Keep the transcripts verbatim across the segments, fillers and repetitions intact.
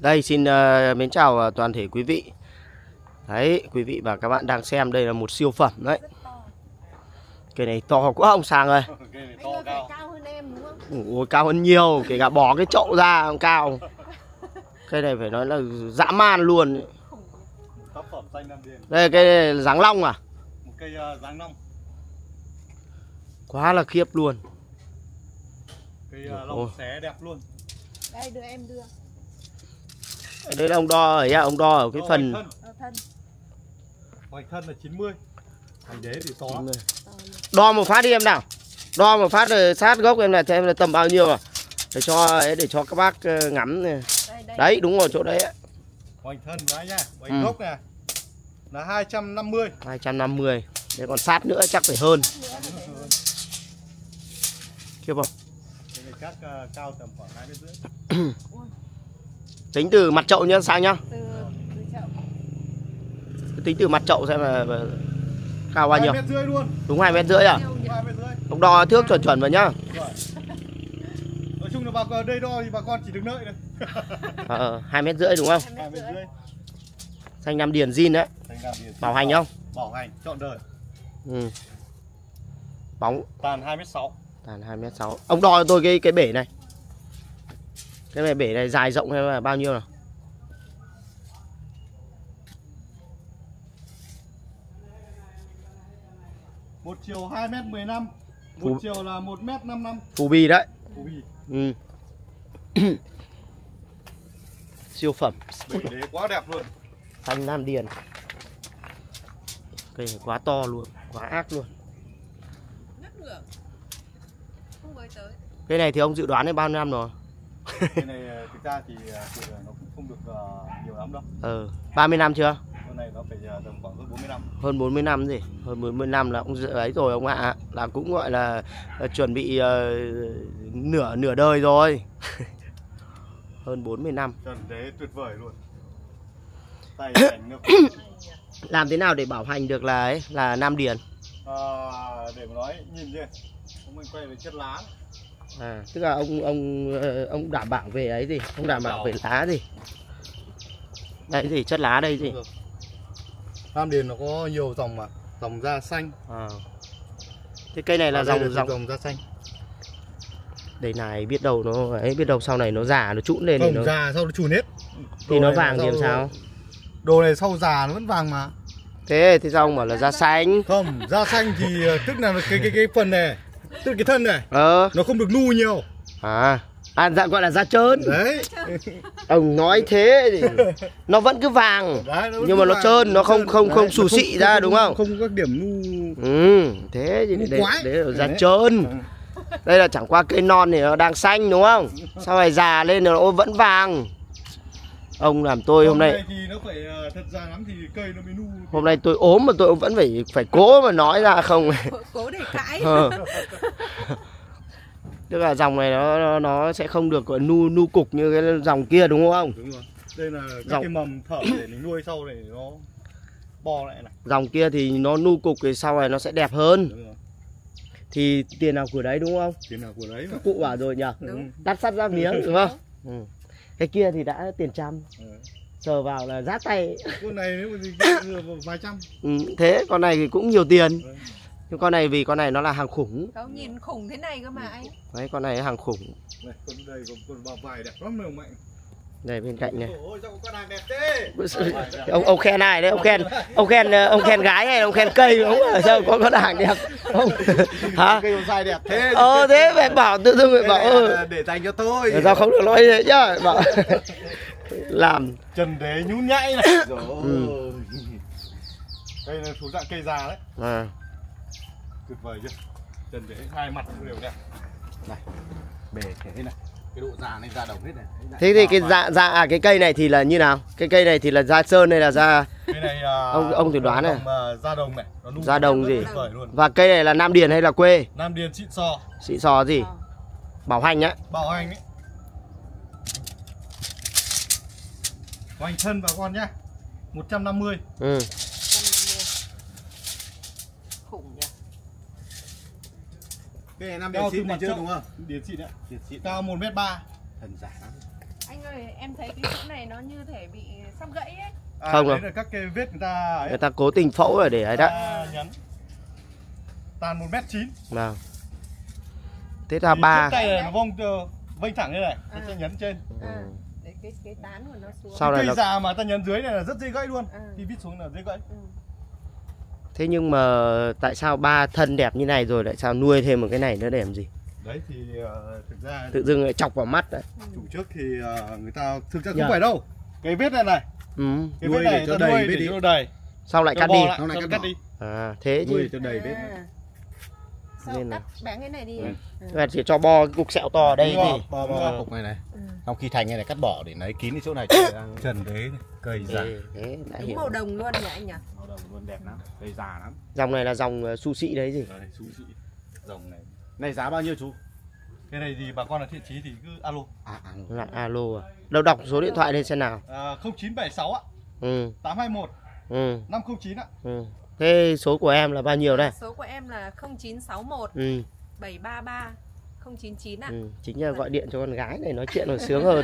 Đây xin uh, mến chào uh, toàn thể quý vị. Đấy, quý vị và các bạn đang xem đây là một siêu phẩm đấy. Cây này to quá ông Sang ơi. Cây này to cao. Cao hơn em đúng không? Ôi, cao hơn nhiều, kể cả bỏ cái chậu ra cũng cao. Cây này phải nói là dã man luôn. Tác phẩm xanh Nam Điền. Đây cây này là Giáng Long à? Một cây uh, Giáng Long. Quá là khiếp luôn. Cây uh, long xé đẹp luôn. Đây đưa em đưa. Đây là ông đo ở ông đo ở cái Đo phần hoành thân. Hoành thân là chín mươi. Hoành đế thì to. Đo một phát đi em nào. Đo một phát rồi sát gốc em là cho em là tầm bao nhiêu à? Để cho để cho các bác ngắm này. Đây, đây. Đấy đúng rồi chỗ đấy ấy. Hoành thân đấy nhá. Hoành ừ. gốc này là hai trăm năm mươi. hai trăm năm mươi. Để còn sát nữa chắc phải hơn. Khiếp không? Cái này chắc uh, cao tầm khoảng hai mét rưỡi. Tính từ mặt chậu nhá, Sang nhá. Từ, từ chậu. Tính từ mặt chậu xem là cao bao nhiêu? hai mét rưỡi luôn. Đúng hai mét rưỡi à? hai mét rưỡi. Ông đo thước chuẩn chuẩn vào nhá. Rồi. Nói chung là bà con đây đo thì bà con chỉ được lợi thôi. Ờ, hai mét rưỡi đúng không? hai mét rưỡi. Xanh Nam Điền zin đấy. Bảo hành không? Bảo hành trọn đời. Ừ. Bóng tàn hai mét sáu. Tàn hai mét sáu. Ông đo cho tôi cái cái bể này. Cái này bể này dài rộng hay là bao nhiêu nào? Một chiều hai mét mười lăm. Một Phù... chiều là một mét năm mươi lăm. Phù bì đấy. Phù bì. Ừ. Siêu phẩm. Bể đế quá đẹp luôn. Xanh Nam Điền. Cây này quá to luôn, quá ác luôn. Cây này thì ông dự đoán đến bao nhiêu năm rồi? Cây này thực ra thì nó cũng không được uh, nhiều lắm đâu. Ờ, ba mươi năm chưa? Con này nó phải tầm khoảng hơn bốn mươi năm. Hơn bốn mươi năm gì? Hơn bốn mươi năm là ông ấy rồi ông ạ. À. Là cũng gọi là uh, chuẩn bị uh, nửa nửa đời rồi. Hơn bốn mươi năm. Trần đế tuyệt vời luôn. Tay ảnh nước. Làm thế nào để bảo hành được là ấy là Nam Điền? À, để mà nói nhìn đi. Ông mình quay về chất lá. À, tức là ông ông ông đảm bảo về ấy gì? Ông đảm bảo về lá gì? Đây gì? Chất lá đây gì? Nam Điền nó có nhiều dòng mà, dòng da xanh. À. Thế cây này là dòng dòng dòng da xanh. Đây này biết đâu nó ấy, biết đâu sau này nó già nó trũn lên. Không, thì nó già sau nó chùn hết. Thì nó vàng thì làm sao? Đồ này sau già nó vẫn vàng mà. Thế thì sao ông bảo là da xanh? Không, da xanh thì tức là cái cái cái phần này, tức là cái thân này. Ờ. Nó không được nu nhiều. À, à dạ gọi là da trơn. Đấy. Ông nói thế thì nó vẫn cứ vàng. Đấy, nhưng mà nó vàng, trơn, nó không không không xù xị ra đúng không? Không có điểm nu. Ừ, thế thì để để là da trơn. Đây là chẳng qua cây non thì nó đang xanh đúng không? Sau này già lên nó vẫn vàng. Ông làm tôi hôm nay thì nó phải thật ra lắm thì cây nó mới nu. Hôm nay tôi ốm mà tôi vẫn phải phải cố mà nói ra không. Cố để cãi. Ờ. Tức là dòng này nó nó, nó sẽ không được nu nu cục như cái dòng kia đúng không? Đúng rồi. Đây là cái, dòng... cái mầm thở để mình nuôi sau để nó bò lại này. Dòng kia thì nó nu cục thì sau này nó sẽ đẹp hơn. Đúng rồi. Thì tiền nào của đấy đúng không? Tiền nào của đấy mà. Các cụ bảo rồi nhỉ? Đúng. Đắt sắt ra miếng đúng không? Ừ. Cái kia thì đã tiền trăm. Ừ. Sờ vào là rát tay. Con này nếu mà gì vài trăm. Ừ, thế con này thì cũng nhiều tiền. Ừ. Nhưng con này vì con này nó là hàng khủng. Không nhìn khủng thế này cơ mà anh. Đấy con này hàng khủng. Này, con đây còn con bao vải đẹp lắm ông Mạnh. Đây bên cạnh này. Ôi sao con hàng đẹp thế? Ông ông khen ai đấy, ông khen ông khen ông khen gái hay ông khen cây không? Sao có con hàng đẹp không? Hả? Cây bonsai đẹp thế. Ờ thế phải bảo tự dưng phải bảo ừ. Để dành cho tôi. Sao không được nói thế nhá? Bảo làm Trần đế nhún nhảy này. Rồi. Ừ. Đây là thuộc dạng cây già đấy. À. Tuyệt vời chưa? Trần đế hai mặt cũng đều đẹp. Này. Bề thế này. Cái độ già này da đồng hết này. Thế thì cái da da à, cái cây này thì là như nào? Cái cây này thì là da sơn hay là da cây này uh, ông ông thử đoán này. Uh, da đồng này, nó da đồng gì? Và cây này là Nam Điền hay là quê? Nam Điền xịn sò. Xịn sò gì? Bảo hành á. Bảo hành ấy. Hoành thân vào con nhá. một trăm năm mươi. Ừ. Khủng nhỉ. Cái này Nam Điền xịn này chưa đúng không? Điền xịn đấy. Cao một mét ba. Thần giả lắm. Anh ơi, em thấy cái chỗ này nó như thể bị sắp gãy ấy. À, Không đấy đâu. là các cái vết người ta ấy, Người ta cố tình phẫu rồi để ấy đó. ta nhấn tàn một mét chín. Vâng. Thế là ba. Tay này nó vông vênh thẳng như này, À. ta sẽ nhấn trên. À, để cái cái tán của nó xuống. Sau này Cây nó... già mà ta nhấn dưới này là rất dễ gãy luôn. À. Khi vít xuống là dễ gãy. Ừ. Thế nhưng mà tại sao ba thân đẹp như này rồi lại sao nuôi thêm một cái này nữa để làm gì? Đấy thì uh, thực ra Tự dưng lại chọc vào mắt đấy. chủ trước thì uh, người ta thực ra không Dạ. phải đâu. Cái vết này này, Ừ. cái Nuôi vết để này cho ta đầy nuôi vết để đi. cho nó đầy. Sau lại Cho cắt bò đi. lại, Sau này cho cắt cắt bỏ. đi. À thế Nuôi chứ. cho đầy vết. À. Sau Nên là- cắt bẻ cái này đi. Ừ. Ừ. Là chỉ cho bo cái cục sẹo to ở đây Đúng thì rồi. Bo Đúng bo rồi. cục này này. Ừ. Xong khi thành này này cắt bỏ để lấy kín cái chỗ này cho đang Trần thế này, cây già. thế, thế đã Đúng hiểu. màu đồng luôn nhỉ anh nhỉ? Màu đồng luôn đẹp lắm, cây già lắm. Dòng này là dòng uh, su sĩ đấy gì? Đây, xú xị. Dòng này. Này giá bao nhiêu chú? Cái này thì bà con là thiện chí thì cứ alo. À, à, Lại alo à? Đâu đọc số điện thoại lên xem nào. À, không chín bảy sáu ạ, Ừ. tám hai một, Ừ. năm không chín ạ. Ừ. Thế số của em là bao nhiêu đây? Số của em là không chín sáu một Ừ. bảy ba ba không chín chín ạ. Ừ. Chính là gọi điện cho con gái này nói chuyện còn sướng hơn.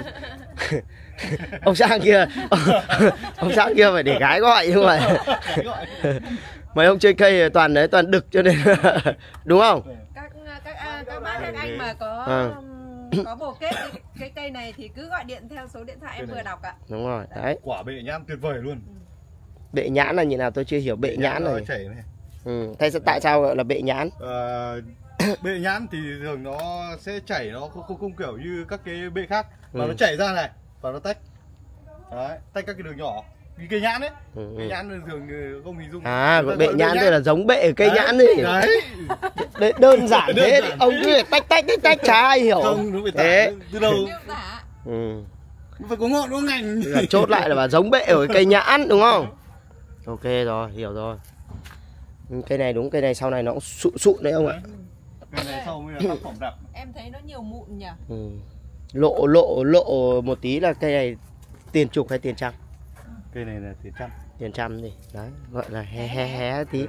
Ông sang kia, ông, ông sang kia phải để gái gọi nhưng mà Cái gọi. mấy ông chơi cây toàn đấy toàn đực cho nên đúng không? Các các à, các bác các anh mà có À. um, có bồ kết cái, cái cây này thì cứ gọi điện theo số điện thoại em vừa đọc ạ. Đúng rồi, đấy. Quả bệ nhãn tuyệt vời luôn. Bệ nhãn là như nào tôi chưa hiểu bệ nhãn nó này. chảy này. Ừ. Thế sao- tại sao gọi là bệ nhãn? Ờ, bệ nhãn thì thường nó sẽ chảy, nó không, không, không kiểu như các cái bệ khác mà Ừ. nó chảy ra này và nó tách. Đấy, tách các cái đường nhỏ. Cái cây nhãn ấy, Ừ. cây nhãn thì thường thì không hình dung. À, người ta bệ gọi nhãn tức là giống bệ cây Đấy, nhãn ấy. Đấy. Đấy, đơn giản Đơn thế giản thì ông cứ phải tách tách tách tách chả ai hiểu. Không, nó phải Thế. tả từ đầu. Miêu tả. Ừ. Nó phải có ngọn có ngành. Tức là chốt lại là bà giống bệ ở cây nhãn đúng không? Ok rồi, hiểu rồi. Ừ, cây này đúng, cây này sau này nó cũng sụn sụn đấy ông ạ. Cái này sau mới là tác phẩm đẹp. Em thấy nó nhiều mụn nhỉ? Ừ. Lộ lộ lộ một tí là cây này tiền chục hay tiền trăm? Cây này là tiền trăm. Tiền trăm gì đấy, gọi là hé hé hé tí.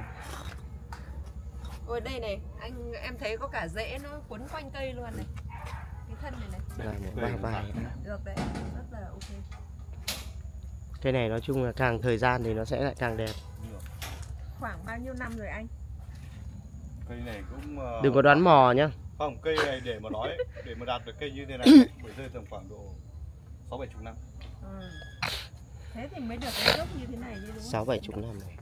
Ôi đây này, anh em thấy có cả rễ nó quấn quanh cây luôn này. Cái thân này này. Là một ba bài. Được đấy, rất là ok. Cây này nói chung là càng thời gian thì nó sẽ lại càng đẹp. Khoảng bao nhiêu năm rồi anh? Cây này cũng uh, Đừng có đoán mò nhá. không, cây này để mà nói để mà đạt được cây như thế này phải rơi tầm khoảng độ sáu bảy chục năm. Ừ. Thế thì mới được cái gốc như thế này chứ đúng không? Sáu bảy chục năm này.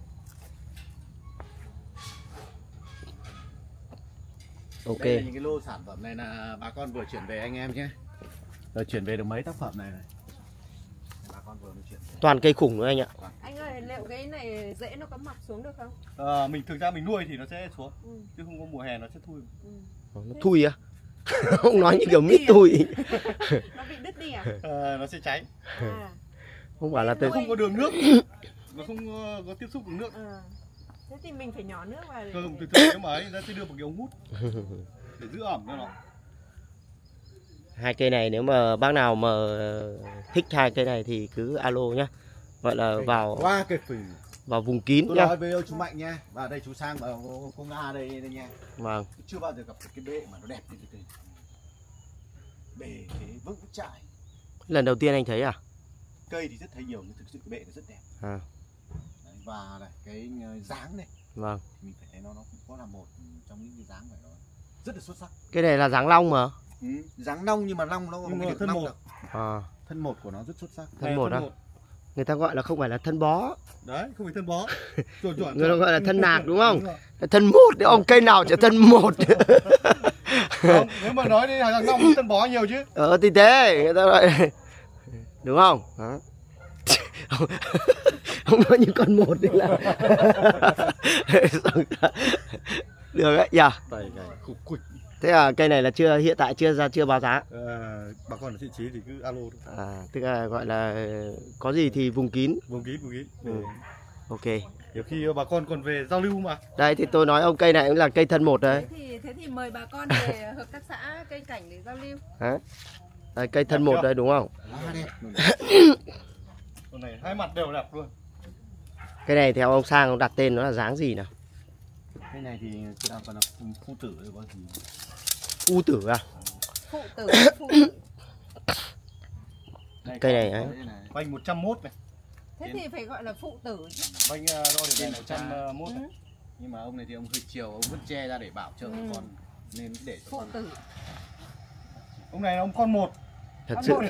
Ok. Đây là những cái lô sản phẩm này là bà con vừa chuyển về anh em nhé. Rồi chuyển về được mấy tác phẩm này này. Bà con vừa mới chuyển về. Toàn cây khủng nữa anh ạ. Anh ơi, liệu cái này rễ nó có mọc xuống được không? À, mình thực ra mình nuôi thì nó sẽ xuống, Ừ. chứ không có mùa hè nó sẽ thui. Ừ. Nó thui á. Ông nói như kiểu mít thui. Nó bị đứt đi à? À, nó sẽ cháy. À. Không phải là Nó tôi không có đường nước, nó không ờ, có tiếp xúc được nước. À. Thế thì mình phải nhỏ nước vào để... Không, thực sự nếu mà ấy nó sẽ đưa một cái ống hút để giữ ẩm cho nó. hai cây này nếu mà bác nào mà thích hai cây này thì cứ alo nhá. Gọi là vào Qua cái phỉ. vào vùng kín Tôi nhá. nói với chú Mạnh nha. Và đây chú Sang và cô Nga đây, đây nha. Vâng. Chưa bao giờ gặp được cái bệ mà nó đẹp như thế. Bệ thế vững chãi. Lần đầu tiên anh thấy à? Cây thì rất thấy nhiều nhưng thực sự cái bệ nó rất đẹp. À. Đấy, và này, cái dáng này Vâng. mình phải thấy nó nó cũng có là một trong những cái dáng phải nó rất là xuất sắc. Cái này là dáng long mà. Ừ, dáng long nhưng mà long nó Nhưng không mà cái được thân long một. được. À. Thân một của nó rất xuất sắc. Thân một á. Người ta gọi là không phải là thân bó. Đấy, không phải thân bó. Chuẩn chuẩn. Người ta gọi là thân nạc đúng không? Đúng rồi. Thân một thì ông cây nào chả thân một. Không, nếu mà nói đi hàng năm thân bó nhiều chứ. Ờ thì thế, người ta gọi đúng không? Đó. Ông, ông nói như con một đi là được đấy nhỉ? Tay này khục khục. Thế là cây này là chưa hiện tại chưa ra chưa báo giá. À, bà con ở thiện chí thì cứ alo thôi. À, tức là gọi là có gì thì vùng kín. Vùng kín, vùng kín. Ừ. Ok. Nhiều khi bà con còn về giao lưu mà. Đây thì tôi nói ông cây này cũng là cây thân một đấy. Thế thì, thế thì mời bà con về hợp tác xã cây cảnh để giao lưu. Đấy. Đây, cây thân một đây đúng không? Quá đẹp. Con này hai mặt đều đẹp luôn. Cái này theo ông Sang ông đặt tên nó là dáng gì nào? Cái này thì cứ đang còn là phu tử hay có gì. U tử à? Phụ tử, phụ tử. Đây, cây này ấy. Banh một trăm mốt này. Thế thì phải gọi là phụ tử chứ. Banh uh, đo thì đây là một trăm mốt này. Ừ. Nhưng mà ông này thì ông hơi chiều, ông vứt tre ra để bảo trợ Ừ. con nên để cho Phụ con. tử. Ông này là ông con một. Thật Con sự một.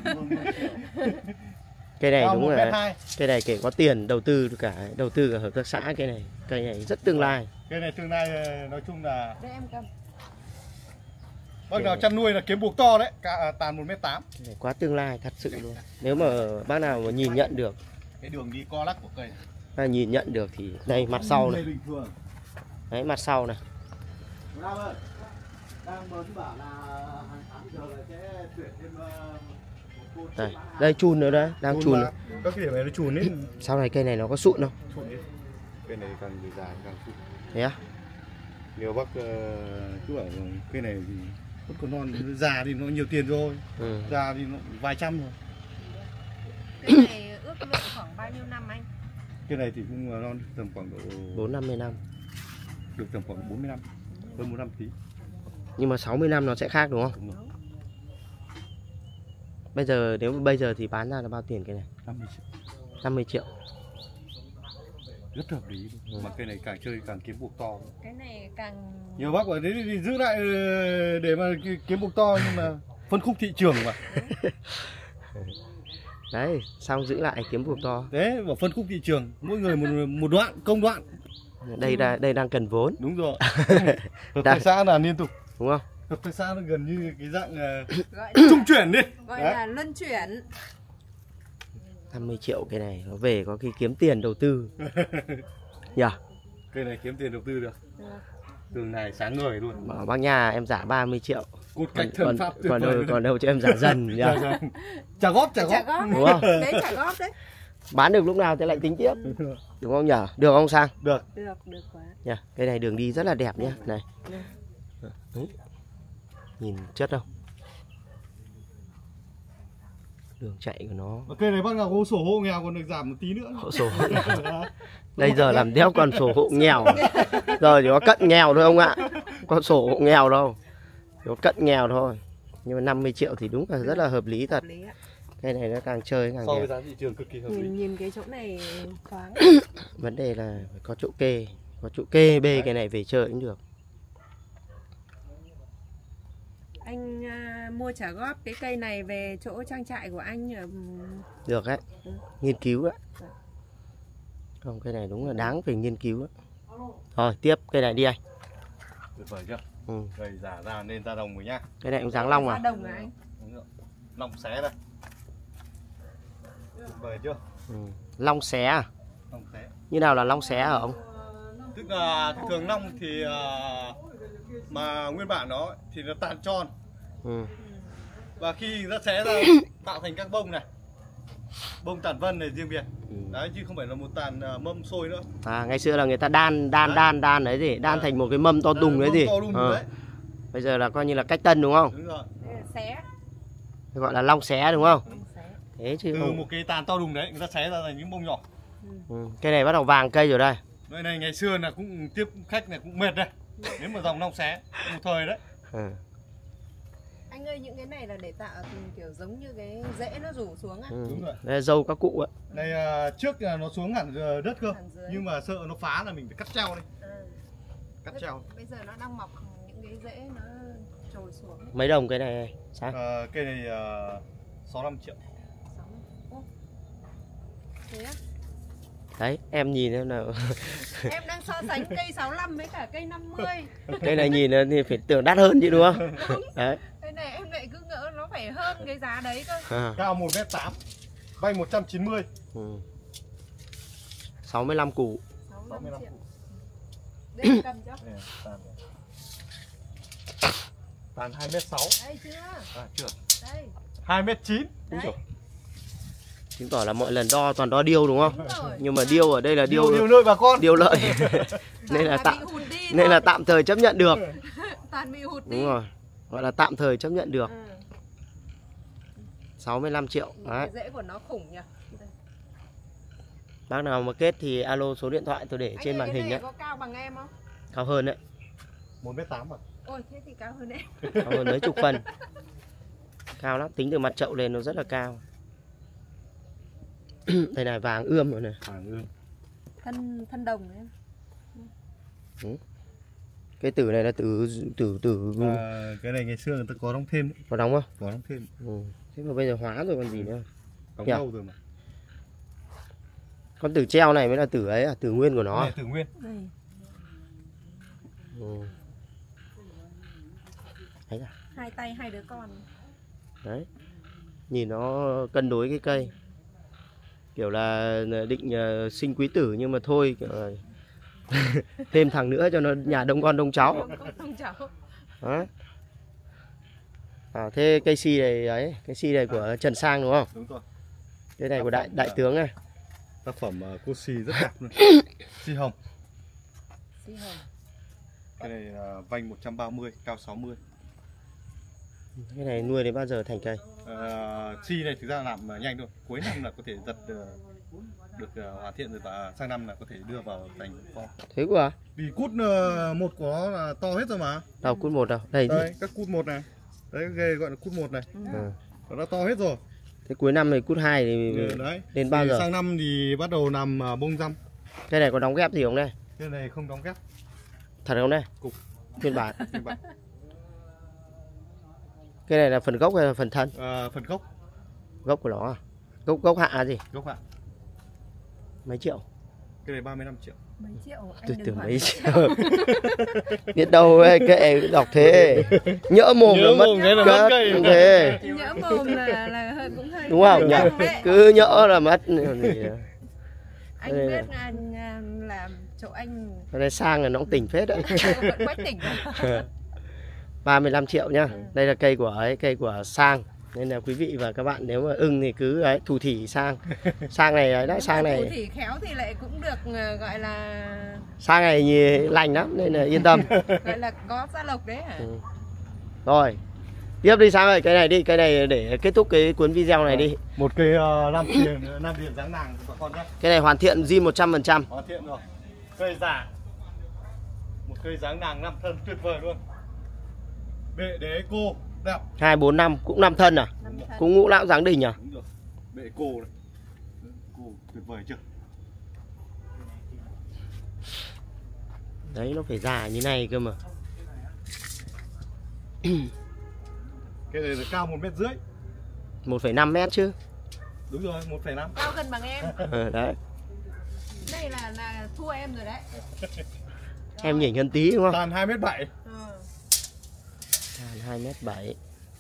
cây này Cao đúng một là mét hai. cây này kể có tiền đầu tư cả đầu tư cả hợp tác xã. Cây này cây này rất tương lai. Cây này tương lai nói chung là Đây em cầm. bác nào chăn nuôi là kiếm buộc to đấy, cả tàn một mét tám. Cây này quá tương lai thật sự luôn. Nếu mà bác nào mà nhìn nhận được, Cái đường đi co lắc của cây này. bác nhìn nhận được thì đây mặt sau này, Bình thường. đấy mặt sau này. Nam ơi, đang muốn bảo là hàng tháng giờ là sẽ tuyển thêm uh, một cô Đây, đây chun nữa đấy, đang chun. mà. Các cái điểm này nó chùn hết. Sau này cây này nó có sụn không? Chùn hết. Cây này càng về dài càng chùn. Thế á? Nhiều bác uh, cứ bảo rằng cây này thì vẫn còn non, già thì nó nhiều tiền rồi. Ừ. Già thì nó vài trăm rồi. Cái này ước lượng khoảng bao nhiêu năm anh? Cây này thì cũng non tầm khoảng độ bốn năm mươi năm. được tầm khoảng bốn mươi năm, hơn một năm tí. Nhưng mà sáu mươi năm nó sẽ khác đúng không? Đúng rồi. Bây giờ nếu mà bây giờ thì bán ra là bao tiền cây này? năm mươi triệu. năm mươi triệu. Rất hợp lý. Ừ. Mà cây này càng chơi càng kiếm buộc to. Cái này càng Nhiều bác bảo thế thì giữ lại để mà kiếm buộc to, nhưng mà phân khúc thị trường mà. Đấy, xong giữ lại kiếm buộc to. Đấy, bảo phân khúc thị trường, mỗi người một một đoạn, công đoạn. Đây là đây đang cần vốn, Đúng rồi. Hợp tác xã là liên tục. đúng không? Hợp tác xã nó gần như cái dạng uh, gọi trung là, chuyển đi. gọi Đấy. là luân chuyển. năm mươi triệu cái này nó về có khi kiếm tiền đầu tư. Nhỉ? Cây này kiếm tiền đầu tư được. Được. Đường này sáng ngời luôn. Bảo bác nhà em giả ba mươi triệu. Cốt cách Còn, thần pháp tuyệt còn, vời đâu, luôn. còn đâu cho em giả dần nhỉ? Dạ, dạ. Trả góp, trả Trả góp. góp Đúng đấy. không? Đấy trả góp đấy. Bán được lúc nào thì lại tính tiếp. Đúng không nhỉ? Được không Sang? Được. Được, được quá. Nha, cái này đường đi rất là đẹp nhá. Này. Được. Đấy. Nhìn chất không? Đường chạy của nó. Và cây này bác nào có sổ hộ nghèo còn được giảm một tí nữa. Hộ sổ. Đây giờ làm đéo còn sổ hộ nghèo. Giờ chỉ có cận nghèo thôi ông ạ. Có sổ hộ nghèo đâu. Chỉ có cận nghèo thôi. Nhưng mà năm mươi triệu thì đúng là rất là hợp lý thật. Hợp lý ạ. Cái này nó càng chơi càng So với đẹp. giá thị trường cực kỳ hợp lý. Nhìn, nhìn cái chỗ này thoáng. Vấn đề là phải có chỗ kê. Có chỗ kê bê cái này về chơi cũng được. Anh à, mua trả góp cái cây này về chỗ trang trại của anh ở... Được đấy. Ừ. Nghiên cứu đấy. Dạ. Không, cái này đúng là đáng phải nghiên cứu đấy. Rồi tiếp cây này đi anh. Tuyệt vời chưa? Ừ. Cây giả ra nên ra đồng rồi nhá. Cái này cũng dáng long Ra à? đồng à anh? Đúng rồi. Long xé đây. Tuyệt vời chưa? Ừ. Long xé à? Long xé. Như nào là long xé hả ông? Tức là thường long thì uh, mà nguyên bản nó thì nó tàn tròn. Ừ. Và khi nó xé ra tạo thành các bông này. Bông tàn vân này riêng biệt. Ừ. Đấy, chứ không phải là một tàn uh, mâm xôi nữa. À, ngày xưa là người ta đan đan Đấy. đan đan đấy gì, đan Đấy. thành một cái mâm to đùng đấy Mâm gì. to đùng Ờ. đấy. Bây giờ là coi như là cách tân đúng không? Đúng rồi. Đây là xé. Gọi là long xé đúng không? Mình xé. Thế chứ Từ không. một cái tàn to đùng đấy, người ta xé ra thành những bông nhỏ. Ừ. Cái này bắt đầu vàng cây rồi đây. Đây này, ngày xưa là cũng tiếp khách này cũng mệt đây. Nếu mà dòng long xé một thời đấy. Ừ. Anh ơi, những cái này là để tạo kiểu giống như cái rễ nó rủ xuống á. Ừ. Đúng rồi. Đây là dâu các cụ ạ. Đây à, trước là nó xuống hẳn ờ, đất cơ. Hẳn dưới. Nhưng mà sợ nó phá là mình phải cắt treo đi. À. Cắt treo. Bây giờ nó đang mọc những cái rễ nó trồi xuống. Mấy đồng cái này? Sao? À, cây này uh, sáu mươi lăm triệu. Ô. Thế á? Đấy, em nhìn xem nào. Em đang so sánh cây sáu mươi lăm với cả cây năm mươi. Cái này nhìn thì phải tưởng đắt hơn chứ đúng không? Đấy. Cái này em lại cứ ngỡ nó phải hơn cái giá đấy cơ. À. Cao một mét tám. Vay một trăm chín mươi. Ừ. sáu mươi lăm củ. sáu mươi sáu mươi lăm lăm. triệu. Đây cầm cho. Tàn hai mét sáu. Đây chưa? À chưa. Đây. hai mét chín. Đấy. Chứng tỏ là mọi lần đo toàn đo điêu đúng không? Đúng rồi. Nhưng mà điêu ở đây là điêu Điều điều nơi bà con. điêu lợi. Nên là Toàn tạm bị hụt đi nên thôi. là tạm thời chấp nhận được. Toàn bị hụt đi. Đúng rồi. Gọi là tạm thời chấp nhận được. Ừ. sáu mươi lăm triệu. Đấy. Cái rễ của nó khủng nhỉ. Đây. Bác nào mà kết thì alo số điện thoại tôi để Anh trên ơi, màn cái hình này đấy. có cao bằng em không? Cao hơn đấy. một mét tám à. Ôi thế thì cao hơn em. Cao hơn mấy chục phần. Cao lắm, tính từ mặt chậu lên nó rất là cao. Đây này vàng ươm rồi này. Vàng ươm. Thân thân đồng đấy. Cái tử này là tử tử tử À, cái này ngày xưa người ta có đóng thêm, có đóng không? có đóng thêm, Ừ. Thế mà bây giờ hóa rồi còn gì nữa. đóng Nhỉ? lâu rồi mà. Con tử treo này mới là tử ấy à, tử nguyên của nó. Cái À? này tử nguyên. Đây. Ừ. Đấy à? Hai tay hai đứa con. Đấy. Nhìn nó cân đối cái cây. Kiểu là định uh, sinh quý tử nhưng mà thôi kiểu là thêm thằng nữa cho nó nhà đông con đông cháu. Đông con đông cháu. Đó. À, thế cây si này đấy, cây si này của Trần Sang đúng không? Đúng rồi. Cái này của đại đại tướng này. Tác phẩm uh, cô si rất đẹp luôn. Si hồng. Si hồng. Cái này uh, vanh một trăm ba mươi, cao sáu mươi. Cái này nuôi đến bao giờ thành cây? Uh, si này thực ra làm uh, nhanh thôi. Cuối năm là có thể giật uh, được uh, hoàn thiện rồi và sang năm là có thể đưa vào thành kho. Thế của à? Vì cút uh, một của nó là to hết rồi mà. Đâu cút một đâu? Đây. Đây, các cút một này. Đấy ghê gọi là cút một này. Ừ. Nó đã to hết rồi. Thế cuối năm này cút hai thì Ừ, đấy. đến bao thì giờ? sang năm thì bắt đầu làm uh, bông răm. Cái này có đóng ghép gì không đây? Cái này không đóng ghép. Thật không đây? Cục. Phiên bản. Phiên bản. Cái này là phần gốc hay là phần thân? Uh, phần gốc. Gốc của nó à? Gốc gốc hạ gì? Gốc ạ. Mấy triệu? Cái này ba mươi lăm triệu. Mấy triệu anh Tôi đừng tưởng hỏi mấy triệu. Biết đâu ấy, cái đọc thế. Nhỡ mồm Nhỡ là mất mồm cái là cất, mất cây. thế. nhỡ mồm là là hơi cũng hơi Đúng không nhỉ? đấy. Cứ nhỡ là mất. Còn gì nữa. Anh Đây biết anh à, làm chỗ anh Cái này sang là nó cũng tỉnh phết đấy. vẫn quách tỉnh. ba mươi lăm triệu nhá. Đây là cây của ấy, cây của Sang. Nên là quý vị và các bạn nếu mà ưng thì cứ ấy, thủ thỉ Sang. Sang này đấy, đấy Sang Thủ này. thì khéo thì lại cũng được à, gọi là Sang này nhìn lành lắm nên là yên tâm. gọi là có gia lộc đấy hả? Ừ. Rồi. Tiếp đi Sang ơi, cái này đi, cái này để kết thúc cái cuốn video này đi. Một cây uh, năm tiền, năm tiền dáng nàng của con nhé. Cái này hoàn thiện zin một trăm phần trăm. Hoàn thiện rồi. Cây già. Một cây dáng nàng năm thân tuyệt vời luôn. Bệ đế cô đẹp. hai bốn năm cũng năm thân à? Năm thân. Cũng ngũ lão dáng đỉnh à? Đúng rồi. Bệ cô này. Cô tuyệt vời chưa? Đấy nó phải già như này cơ mà. Cái này là cao một mét rưỡi. một phẩy năm mét chứ. Đúng rồi, một phẩy năm. Cao gần bằng em. Ờ, đấy. Đây là là thua em rồi đấy. Em nhỉnh hơn tí đúng không? Tàn hai mét bảy. Ừ. hai mét bảy.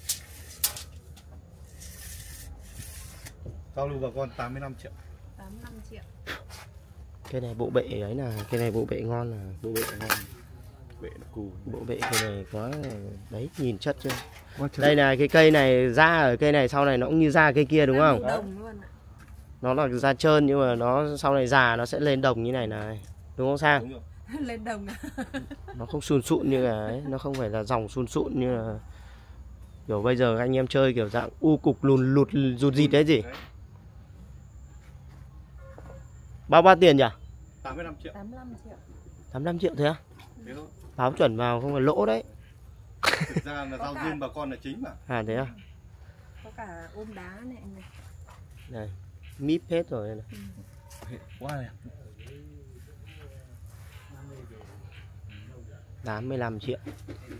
Cao lưu bà con tám mươi lăm triệu. tám mươi lăm triệu. Cái này bộ bệ ấy là cái này bộ bệ ngon là Bộ bệ ngon. Bệ là cù. bộ bệ cái này quá đấy nhìn chất chưa. Đây Đây là cái cây này da ở cây này sau này nó cũng như da cây kia đúng Đang không? màu đồng luôn ạ. Nó là da trơn nhưng mà nó sau này già nó sẽ lên đồng như này này. Đúng không Sang? Đúng rồi. Lên đồng à? Nó không sùn sụn như là ấy, nó không phải là dòng sùn sụn như là kiểu bây giờ anh em chơi kiểu dạng u cục lùn lụt rụt rịt đấy gì. Đấy. Bao bao tiền nhỉ? tám mươi lăm triệu. tám mươi lăm triệu. tám mươi lăm triệu thôi á? Thế thôi. Báo chuẩn vào không phải lỗ đấy. Thực ra là rau duyên bà con là chính mà. À thế à? Có cả ôm đá này anh này. Đây, míp hết rồi này. Quá đẹp. tám mươi lăm triệu.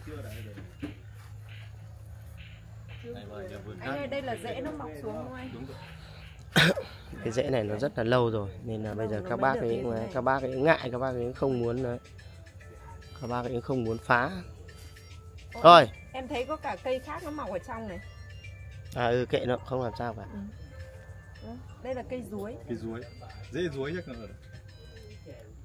Anh ơi, đây là rễ nó mọc xuống không anh? Đúng rồi. Cái rễ này nó rất là lâu rồi nên là bây giờ các bác ấy các bác ấy ngại, các bác ấy không muốn đấy. Các bác ấy không muốn phá. Ôi, Rồi. em thấy có cả cây khác nó mọc ở trong này. À ừ kệ nó không làm sao cả. Ừ. Đây là cây ruối. Cái ruối. Dễ ruối chắc là